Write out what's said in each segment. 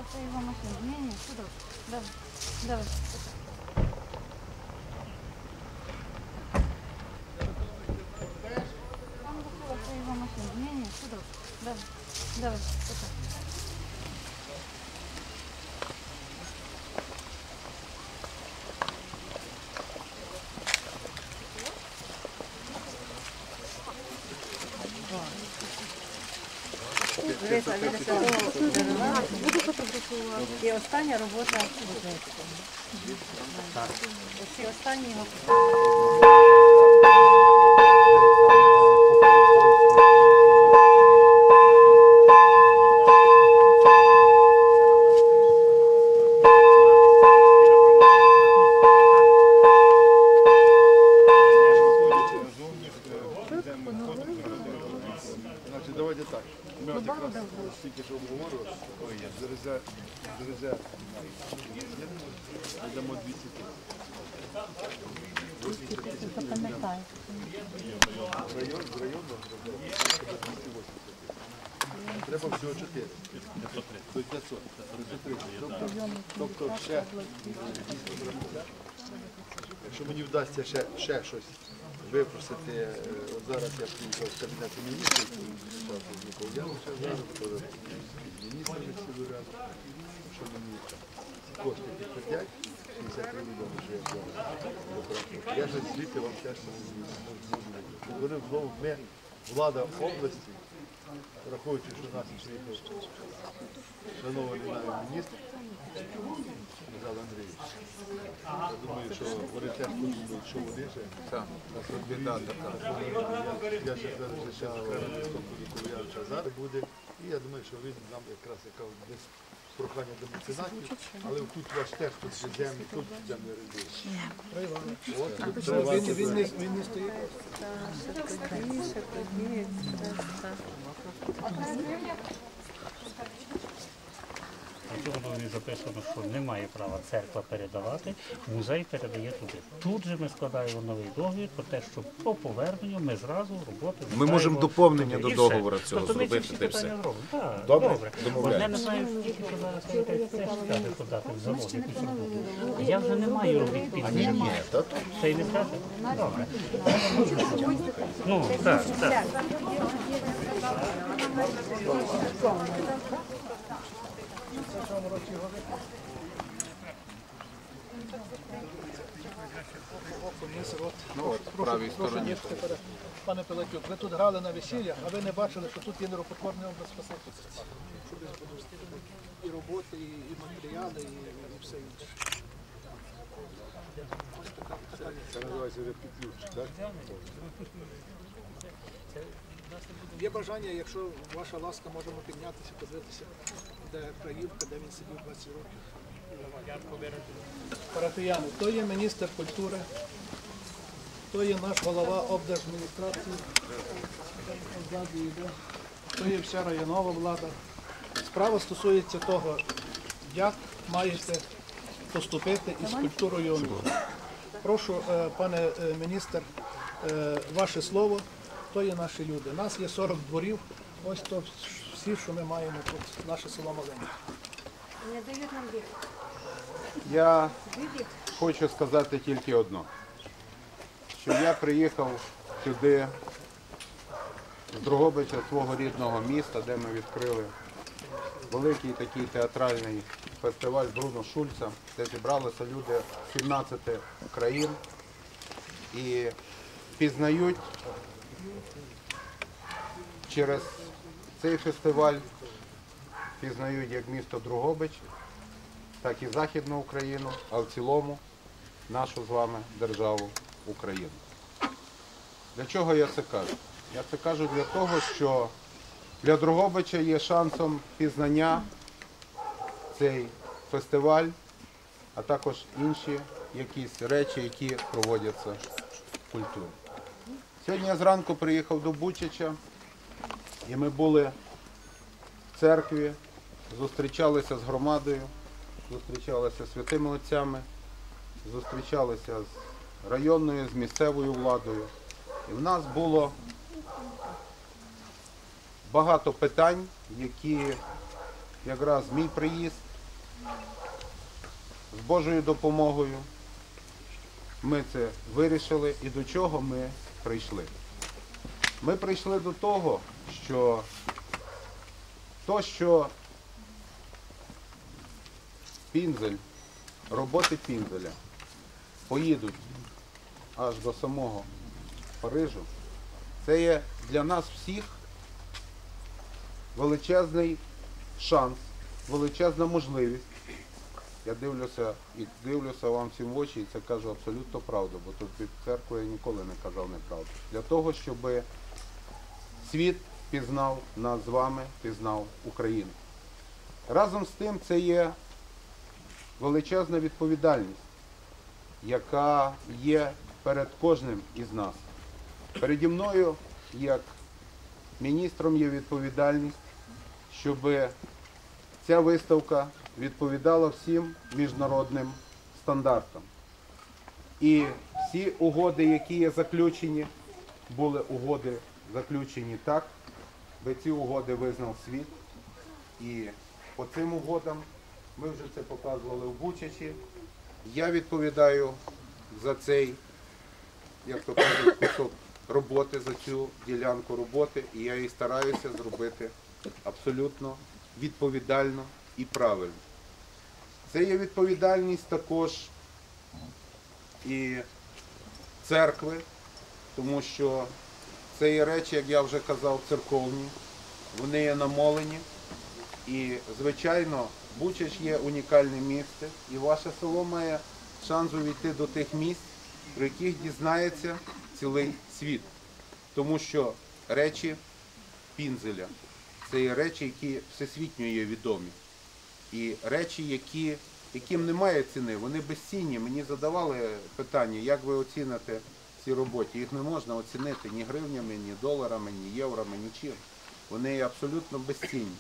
Это его машина. Не, сюда. Давай. Давай. Там выходит, это его машина. Не, сюда. Давай. Давай. Буду фотографувати. І остання робота. Оці останні його. Давайте так. Ми якраз тільки що обговорювали, йдемо 200 тисяч. Запам'ятай. З району треба всього 4. До 500. Тобто ще, якщо мені вдасться ще щось випросити, от зараз я приїхав з Кабінету міністрів, міністрами всі разом, що мені ці кошти підтвердять, 63 мільйони, що я взяв. Я ж звідти вам теж говорив, знову ми, влада області, враховуючи, що у нас приїхав шанований нами міністр, Михайло Андрійович. Я думаю, що вони теж подумають, що вони вже. Я ще зараз окремим листом буду, коли я вже зараз буде. І я думаю, що він нам якраз десь прохання до меценатів, але тут ваш теж, тут землі, тут землі орендують. Він не стоїть. Воно не записано, що немає права церква передавати, музей передає туди. Тут же ми складаємо новий договір про те, що по поверненню ми зразу роботи... Ми можемо доповнення до договору цього тобто зробити. Ми ці всі питання зробимо. Так, добре? Одне не знаю, тільки що зараз це ж скаже подати в завод, якусь роботу. Я вже не маю робіт під ним. Це і не скаже? Добре. Ну, так, так. Ну от, в правій стороні. Пане Пилатюк, ви тут грали на весіллях, а ви не бачили, що тут є нерукотворний образ Спасителя. І роботи, і матеріали, і все інше. Це називається вже підключ, так? Є бажання, якщо ваша ласка, можемо піднятися, подивитися, де Краївка, де він сидів 20 років. Парафіяни, то є міністр культури, то є наш голова облдержадміністрації, то є вся районова влада. Справа стосується того, як маєте поступити із культурою. Прошу, пане міністр, ваше слово, то є наші люди. У нас є 40 дворів, ось то всі, що ми маємо тут, наше село Маленьке. Не дають нам бігти. Я хочу сказати тільки одно, що я приїхав сюди з Дрогобича, свого рідного міста, де ми відкрили великий такий театральний фестиваль Бруно Шульца, де зібралися люди з 17 країн і пізнають через цей фестиваль, пізнають як місто Дрогобич, так і Західну Україну, а в цілому нашу з вами державу Україну. Для чого я це кажу? Я це кажу для того, що для Дрогобича є шансом пізнання цей фестиваль, а також інші якісь речі, які проводяться в культурі. Сьогодні я зранку приїхав до Бучача, і ми були в церкві, зустрічалися з громадою, зустрічалися з святими отцями, зустрічалися з районною, з місцевою владою. І в нас було багато питань, які якраз мій приїзд з Божою допомогою ми це вирішили і до чого ми прийшли. Ми прийшли до того, що Пінзель, роботи Пінзеля поїдуть аж до самого Парижу, це є для нас всіх величезний шанс, величезна можливість. Я дивлюся вам всім в очі і це кажу абсолютно правду, бо тут під церквою я ніколи не казав неправду. Для того, щоб світ пізнав нас з вами, пізнав Україну. Разом з тим це є величезна відповідальність, яка є перед кожним із нас. Переді мною, як міністром, є відповідальність, щоб ця виставка відповідала всім міжнародним стандартам. І всі угоди, які є заключені, були угоди заключені так, би ці угоди визнав світ. І по цим угодам, ми вже це показували в Бучачі, я відповідаю за цей, як то кажуть, кусок роботи, за цю ділянку роботи, і я її стараюся зробити абсолютно відповідально і правильно. Це є відповідальність також і церкви, тому що це є речі, як я вже казав, церковні, вони є намолені. І, звичайно, Бучач є унікальне місце, і ваше село має шанс увійти до тих місць, про яких дізнається цілий світ. Тому що речі Пінзеля – це є речі, які всесвітньо є відомі. І речі, яким немає ціни, вони безцінні. Мені задавали питання, як ви оціните ці роботи. Їх не можна оцінити ні гривнями, ні доларами, ні євроми, нічим. Вони є абсолютно безцінні.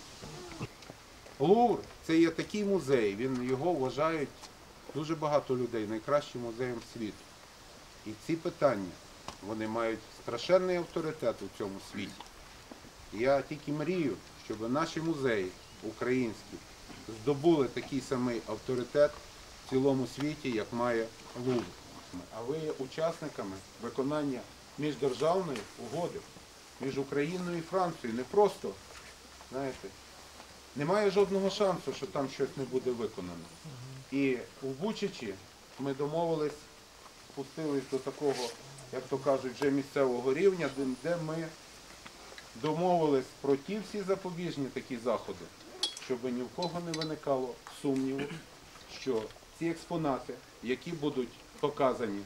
Лувр – це є такий музей, його вважають дуже багато людей найкращим музеєм світу. І ці питання, вони мають страшенний авторитет у цьому світі. І я тільки мрію, щоб наші музеї українські здобули такий самий авторитет в цілому світі, як має Лувр. А ви є учасниками виконання міждержавної угоди між Україною і Францією. Не просто, знаєте, немає жодного шансу, що там щось не буде виконано. І у Бучачі ми домовились, спустились до такого, як то кажуть, вже місцевого рівня, де ми домовились про ті всі запобіжні такі заходи, щоб ні в кого не виникало сумніву, що ці експонати, які будуть показані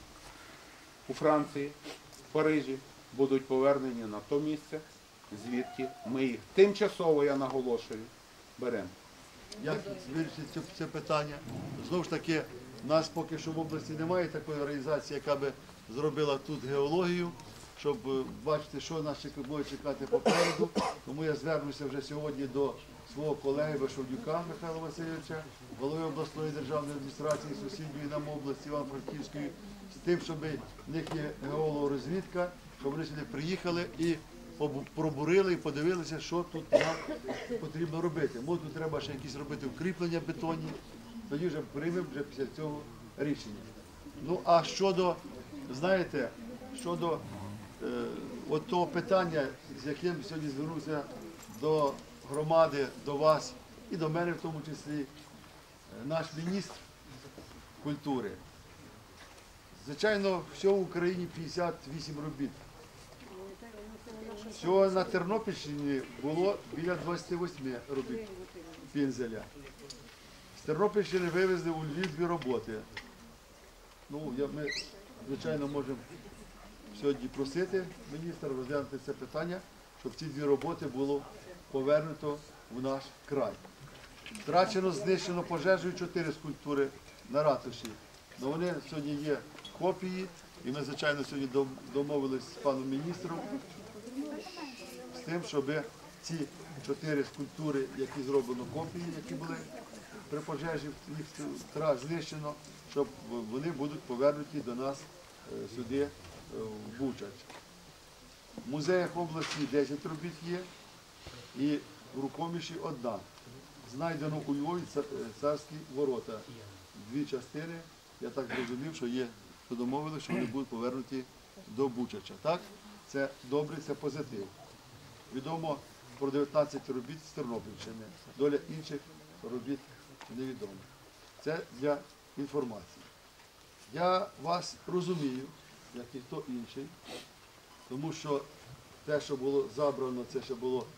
у Франції, в Парижі, будуть повернені на то місце, звідки ми їх тимчасово, я наголошую, беремо. Як вирішити це питання? Знову ж таки, в нас поки що в області немає такої організації, яка би зробила тут геологію, щоб бачити, що нас буде чекати попереду. Тому я звернуся вже сьогодні до свого колеги Вишовдюка Михайла Васильовича, голови обласної державної адміністрації сусідньої нам області Івано-Франківської, з тим, щоб в них є геологорозвідка, щоб вони сюди приїхали і пробурили і подивилися, що тут нам потрібно робити. Може, тут треба ще якісь робити укріплення бетонні, тоді вже приймемо вже після цього рішення. Ну, а щодо, знаєте, щодо от того питання, з яким сьогодні звернувся до громади, до вас і до мене в тому числі, наш міністр культури. Звичайно, всього в Україні 58 робіт. Всього на Тернопільщині було біля 28 робіт Пінзеля. З Тернопільщини вивезли у Львів 2 роботи. Ну, ми, звичайно, можемо сьогодні просити міністра розглянути це питання, щоб ці 2 роботи було повернуто в наш край. Втрачено, знищено пожежею 4 скульптури на ратуші. Но вони сьогодні є копії, і ми, звичайно, сьогодні домовились з паном міністром з тим, щоб ці 4 скульптури, які зроблено копії, які були при пожежі, їх знищено, щоб вони будуть повернуті до нас сюди, в Бучач. В музеях області 10 робіт є, і в Рукоміші 1. знайдено у Львові царські ворота. Дві частини, я так зрозумів, що є, що домовилися, що вони будуть повернуті до Бучача. Так? Це добре, це позитив. Відомо про 19 робіт з Тернопільщини. Доля інших робіт невідома. Це для інформації. Я вас розумію, як і хто інший, тому що те, що було забрано, це ще було в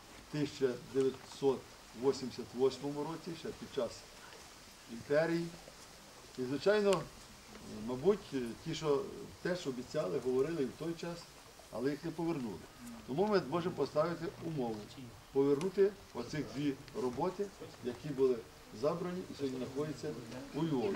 1988 році, ще під час імперії. І, звичайно, мабуть, ті, що те, що обіцяли, говорили і в той час, але їх не повернули. Тому ми можемо поставити умову повернути оцих дві роботи, які були забрані і сьогодні знаходяться у Львові.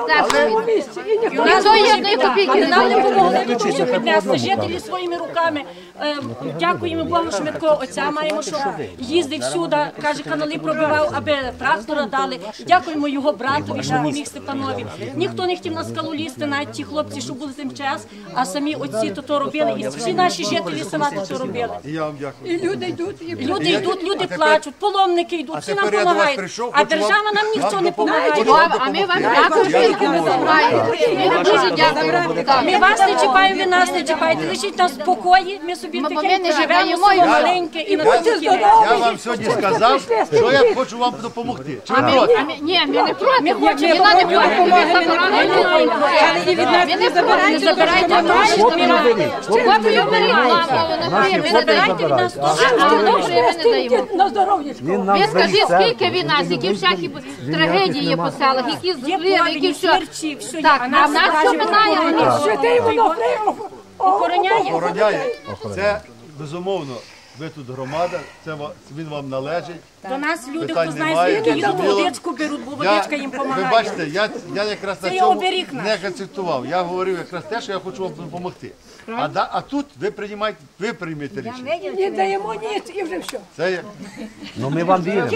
Нам не помогли, тому що піднесли жителі своїми руками. Дякуємо Богу, що ми такого отця маємо, що їздив всюди, каже, канали пробивав, аби трактора дали. Дякуємо його братові, що поміг Степанові. Ніхто не хотів на скалу лізти, навіть ті хлопці, що були тим час, а самі отці то робили. І всі наші жителі села то робили. І я вам дякую. І люди йдуть, люди плачуть, паломники йдуть, всі нам допомагають. А держава нам ніхто не допомагає. А ми вам також допомагаємо. Ми вам дуже дякуємо. Ми вас не чіпаємо, ви нас не чіпаєте. Лишіть нас в спокої, ми собі Ми таке не живемо, живемо. село маленьке і на тому кінець. Я вам сьогодні сказав, що я хочу вам допомогти. Чи ви проти? Ні, ми не проти. Ми хочемо Ніна не проти. Ми не забирайте гроші, Копію беремо. не забирайте від нас На здоров'я. Ви скажіть, скільки війна, які всякі трагедії є по селах, які зливи, які все. Так, а в нас що минає? Охороняє. Це, безумовно, ви тут громада, він вам належить. До нас люди, Питань хто знає, немає, звідки їдуть, зрозуміло. водичку беруть, бо водичка їм Ви допомагає. бачите, я якраз на Це є цьому оберіг наш. не концептував. Я говорив якраз те, що я хочу вам допомогти. А тут ви приймете рішення. Не даємо ніч і вже все. Це є. Ну ми вам віримо.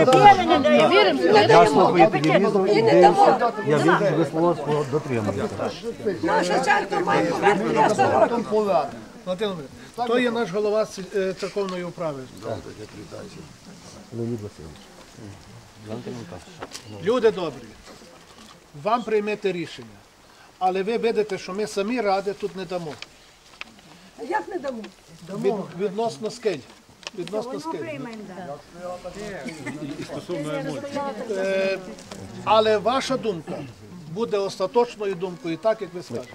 Я Слухаю телевізор і дивлюся, я вірю, ви слово дотримуєте. Наша церква має повернути. Валентин Володимирович, хто є наш голова церковної управи? Леонід Васильович. Люди добрі, вам приймете рішення, але ви видите, що ми самі ради тут не дамо. Як не дамо? Відносно скель. Відносно скель. Але ваша думка буде остаточною думкою, так як ви скажете.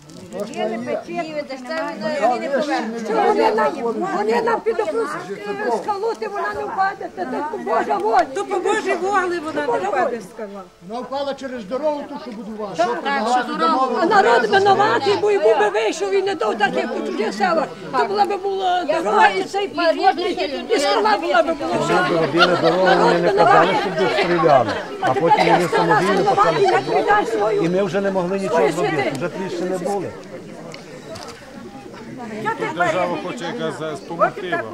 Вони нам підопруть скалути, вона не впаде. Це Божа воля. То по Божій волі вона не впаде скала. Вона впала через дорогу, ту, що будували. А народ винуватий, бо йому би вийшов і не дав так, як у чужих селах. То була би була дорога, і цей парі, і скала була би була. Робили дорогу, вони не казали, щоб їх стріляли. А потім вони самовільно почали стріляти. І ми вже не могли нічого зробити, вже тріщини були. Держава хоче якраз допомогти вам.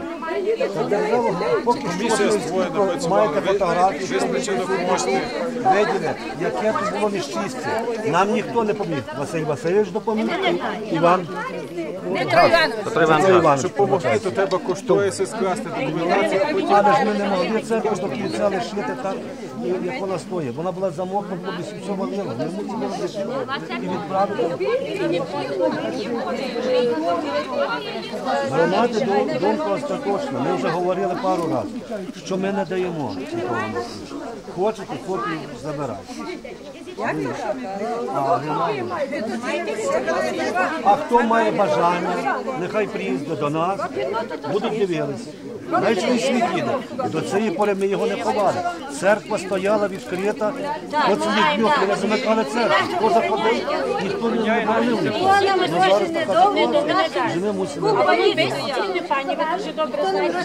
Комісія створена, маєте фотографії, Визначено кошти. виділи, яке тут було міщистя. Нам ніхто не поміг. Василь Васильович допоміг, Іван Іванович. Щоб допомогти, то треба кошториси скласти документацію. Але ж ми не могли церкву до кінця лишити так, як вона стоїть. Вона була замокнута, бо все валило. Ми мусили робити і відправити. Громади думка остаточна. Ми вже говорили пару разів, що ми не даємо нікого. Хочете, копію забирайте. А хто має бажання, нехай приїздить до нас, будуть дивитися. Навіть він світ їде. До цієї пори ми його не ховали. Церква стояла відкрита. От своїх днів, коли замикали церкву, хто заходив, ніхто не боронив нікого. Ми мусимо. Пані, ви дуже добре знаєте,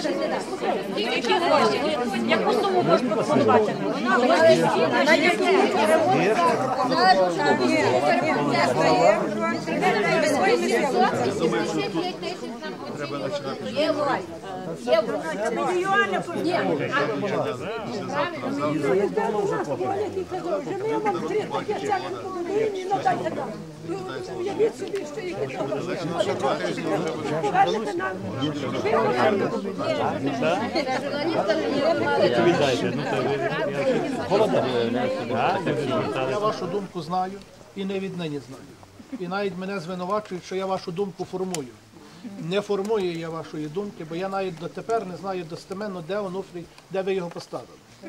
які гроші, яку суму можна пропонувати? Є Я вашу думку знаю і не віднині знаю. І навіть мене звинувачують, що я вашу думку формую. Не формую я вашої думки, бо я навіть дотепер не знаю достеменно, де Онуфрій, де ви його поставили.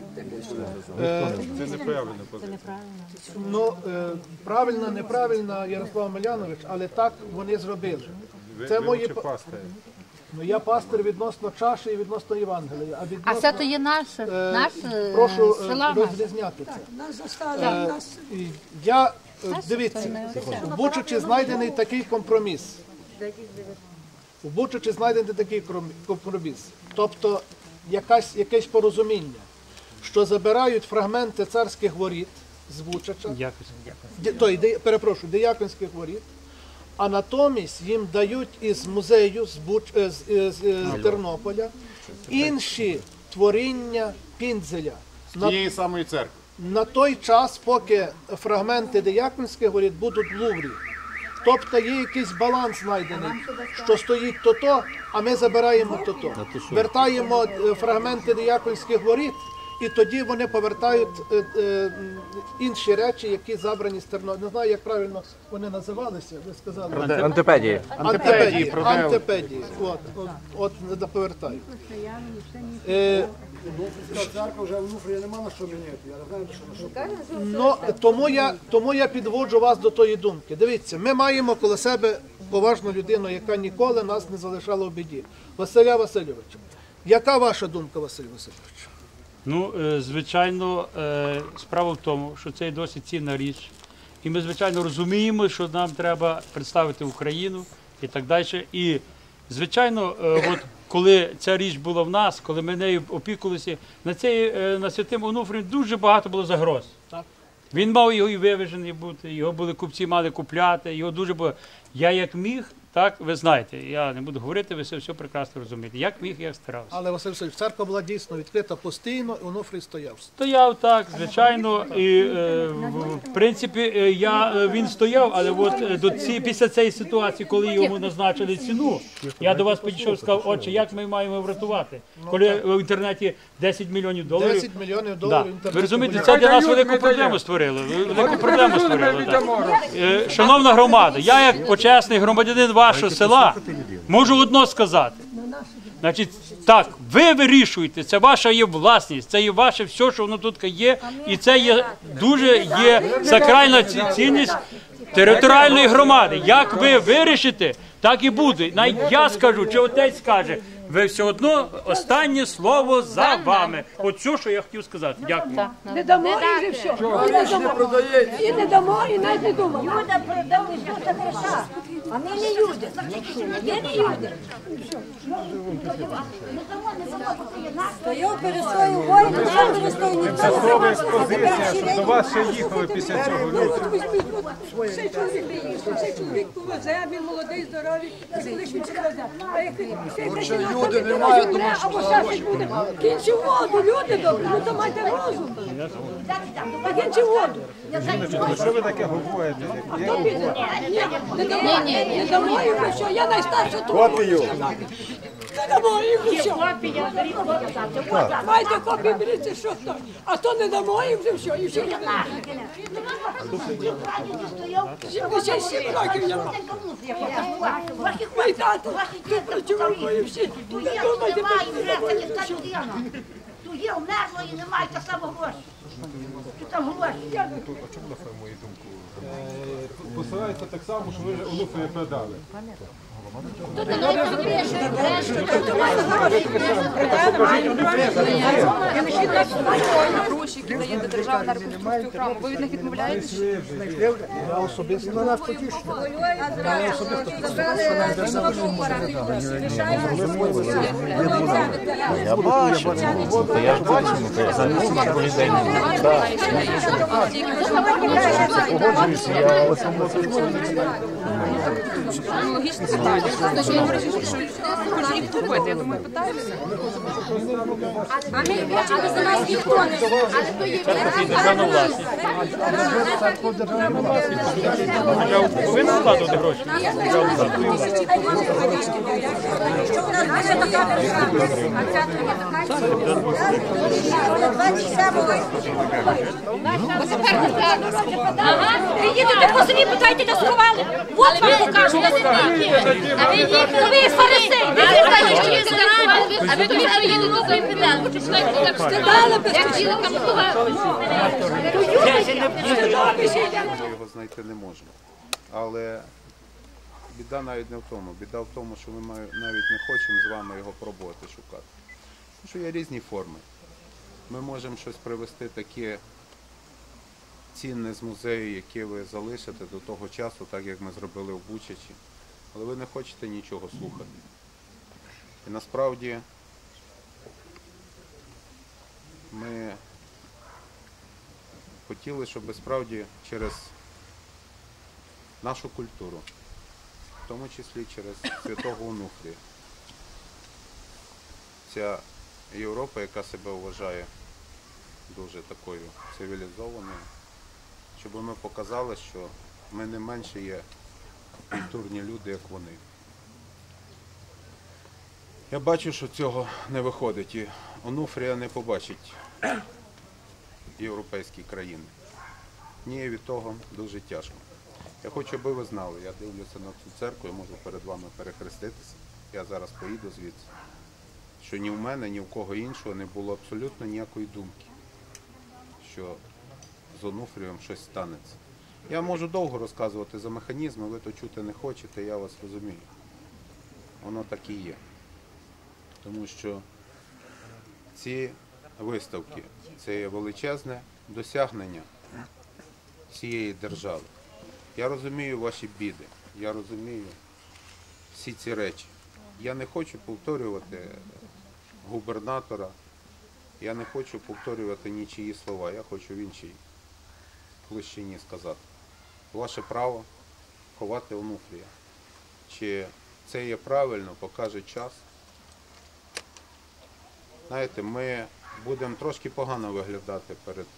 Це неправильно позиція. Ну, правильно, неправильно, Ярослав Милянович, але так вони зробили. Ви лучше пастир. Ну, я пастир відносно чаші і відносно Євангелія. А це то є наш Прошу села. розрізняти це. Я, дивіться, в Бучачі знайдений такий компроміс. У Бучачі знайдений такий компроміс. Тобто якесь порозуміння, що забирають фрагменти царських воріт з Бучача, Деяконських воріт, а натомість їм дають із музею з Тернополя інші творіння Пінзеля. Тієї самої церкви. На той час, поки фрагменти Деяконських воріт будуть в Луврі. Тобто є якийсь баланс знайдений, що стоїть то-то, а ми забираємо то-то. Вертаємо фрагменти Деяконських воріт, і тоді вони повертають інші речі, які забрані з Тернополя. Не знаю, як правильно вони називалися, ви сказали. Антипедії. Антипедії. От не повертають. Церква вже в Онуфрії нема на що міняти. Я не знаю, що Ну, тому я підводжу вас до тої думки. Дивіться, ми маємо коло себе поважну людину, яка ніколи нас не залишала в біді. Василя Васильовича. Яка ваша думка, Василь Васильович? Ну, звичайно, справа в тому, що це є досить цінна річ. І ми, звичайно, розуміємо, що нам треба представити Україну і так далі. І, звичайно, от коли ця річ була в нас, коли ми нею опікувалися, на Святим Онуфрієм дуже багато було загроз. Він мав його і вивезений бути, його були купці, мали купляти, його дуже було. Я як міг, так, ви знаєте, я не буду говорити, ви все прекрасно розумієте. Як міг, як старався. Але, Василь Васильович, церква була дійсно відкрита постійно, і Онуфрій стояв. Стояв, так, звичайно, і в принципі він стояв, але от після цієї ситуації, коли йому назначили ціну, я до вас підійшов і сказав, отче, як ми маємо врятувати, коли в інтернеті 10 мільйонів доларів. 10 мільйонів доларів інтернету. Ви розумієте, це для нас велику проблему створило. Шановна громада, я як почесний громадянин вашого села можу одно сказати. Значить, так, ви вирішуєте, це ваша є власність, це є ваше все, що воно тут є, і це є дуже сакральна цінність територіальної громади. Як ви вирішите, так і буде. Навіть я скажу, чи отець скаже, ви все одно останнє слово за вами. От все, що я хотів сказати. Дякую. Не дамо і вже все. І не дамо, і навіть не думаємо. Люди продали все гроша, а ми не люди. Ми не люди. Стояв перед своєю воїном, сам перед своєю ніхто не Це експозиція, що до вас ще їхали після цього люди. Цей чоловік повезе, він молодий, здоровий, і коли він привезе. Люди немає, або щось буде. Кінчи воду, люди добрі, ну то майте розум. Кінчи воду. Що ви таке говорите? Не дамо їм що, я найстарша тут. Копію. Не дамо їм що. Майте копію, беріться, що то. А то не дамо їм вже що, і все. 77 років я мав. Мій тато тут працював, і всі. Не думайте, ту є умерла і немає так само гроші. Що там гроші? Посилається так само, що ви вже Онуфрія продали. Гроші, які даєте держава на реконструкцію храму, ви від них відмовляєтесь? Я особисто на нас потішив. Я бачу. То я ж бачу, за місяць по людей не погоджуюся, я в цьому Логічне питання. Значить, я говорю, що хочу їх купити. Я думаю, питаюся. А ми бачили, за нас ніхто не Повинен вкладувати гроші. Ви їдете по селі, питайте, де сховали. От вам покажу. А ви їхали, Ви фарисей, ви знаєте, що є а ви тоді приїдете до своїх підлег, чи знаєте, як стидали, як діли кампувати. Ми його знайти не можемо. Але біда навіть не в тому. Біда в тому, що ми навіть не хочемо з вами його пробувати шукати. Тому що є різні форми. Ми можемо щось привезти таке цінне з музею, яке ви залишите до того часу, так як ми зробили в Бучачі. Але ви не хочете нічого слухати. І насправді ми хотіли, щоб справді через нашу культуру, в тому числі через Святого Онуфрія, ця Європа, яка себе вважає дуже такою цивілізованою, щоб ми показали, що ми не менше є культурні люди, як вони. Я бачу, що цього не виходить, і Онуфрія не побачить європейські країни. Мені від того дуже тяжко. Я хочу, аби ви знали, я дивлюся на цю церкву, я можу перед вами перехреститися. Я зараз поїду звідси, що ні в мене, ні в кого іншого не було абсолютно ніякої думки, що з Онуфрієм щось станеться. Я можу довго розказувати за механізми, ви то чути не хочете, я вас розумію. Воно так і є. Тому що ці виставки – це є величезне досягнення цієї держави. Я розумію ваші біди, я розумію всі ці речі. Я не хочу повторювати губернатора, я не хочу повторювати нічиї слова, я хочу в іншій площині сказати. Ваше право ховати Онуфрія. Чи це є правильно, покаже час. Знаєте, ми будемо трошки погано виглядати перед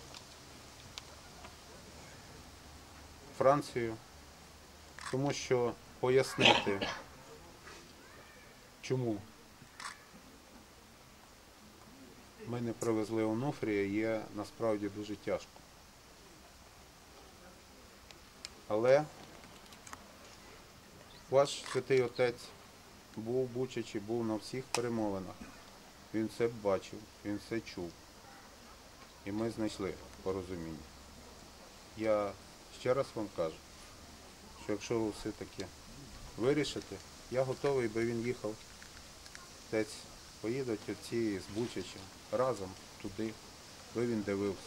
Францією, тому що пояснити, чому ми не привезли Онуфрія, є насправді дуже тяжко. Але ваш святий отець був в Бучачі, був на всіх перемовинах. Він все бачив, він все чув. І ми знайшли порозуміння. Я ще раз вам кажу, що якщо ви все-таки вирішите, я готовий, бо він їхав. Отець поїдуть отці з Бучача разом туди, бо він дивився.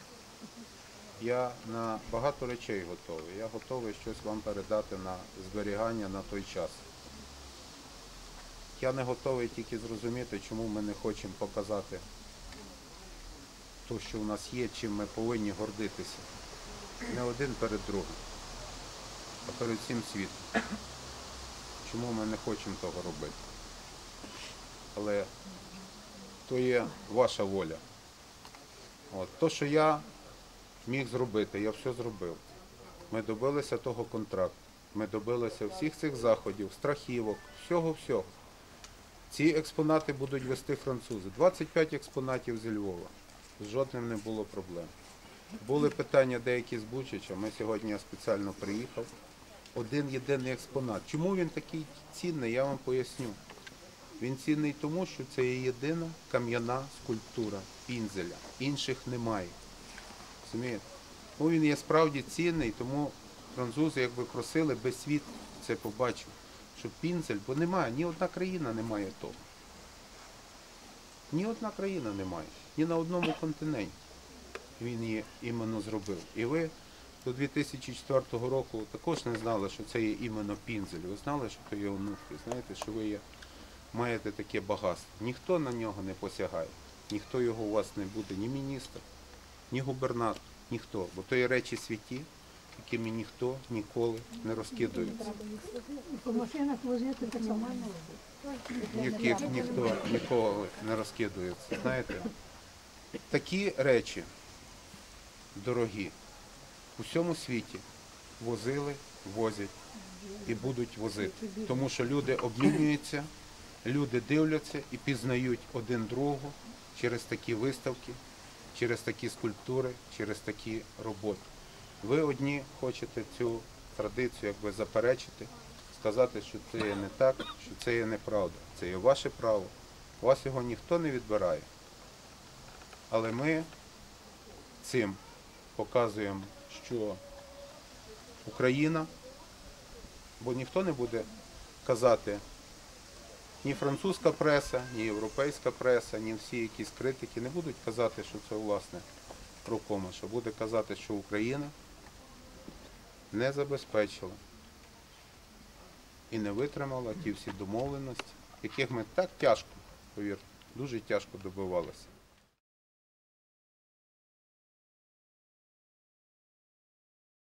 Я на багато речей готовий. Я готовий щось вам передати на зберігання на той час. Я не готовий тільки зрозуміти, чому ми не хочемо показати те, що в нас є, чим ми повинні гордитися. Не один перед другим, а перед всім світом. Чому ми не хочемо того робити. Але то є ваша воля. То, що я міг зробити, я все зробив. Ми добилися того контракту, ми добилися всіх цих заходів, страхівок, всього-всього. Ці експонати будуть вести французи. 25 експонатів зі Львова. З жодним не було проблем. Були питання деякі з Бучача, ми сьогодні я спеціально приїхав. Один єдиний експонат. Чому він такий цінний, я вам поясню. Він цінний тому, що це є єдина кам'яна скульптура Пінзеля. Інших немає. Розумієте? Ну, він є справді цінний, тому французи, як ви просили, без світ це побачив. щоб Пінзель, бо немає, ні одна країна не має того. Ні одна країна не має, ні на одному континенті він її іменно зробив. І ви до 2004 року також не знали, що це є іменно Пінзель. Ви знали, що це є онуки, знаєте, що ви маєте таке багатство. Ніхто на нього не посягає, ніхто його у вас не буде, ні міністр, ні губернатор, ніхто. Бо то є речі святі, якими ніхто ніколи не розкидується. По машинах возити так само. Яких ніхто ніколи не розкидується. Знаєте, такі речі дорогі у всьому світі возили, возять і будуть возити. Тому що люди обмінюються, люди дивляться і пізнають один другого через такі виставки, через такі скульптури, через такі роботи. Ви одні хочете цю традицію якби заперечити, сказати, що це є не так, що це є неправда. Це є ваше право, у вас його ніхто не відбирає. Але ми цим показуємо, що Україна, бо ніхто не буде казати, ні французька преса, ні європейська преса, ні всі якісь критики не будуть казати, що це власне рукома, що буде казати, що Україна не забезпечила і не витримала ті всі домовленості, яких ми так тяжко, повірте, дуже тяжко добивалися.